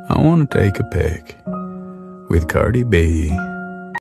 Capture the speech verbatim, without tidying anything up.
I wanna take a pic with Cardi B.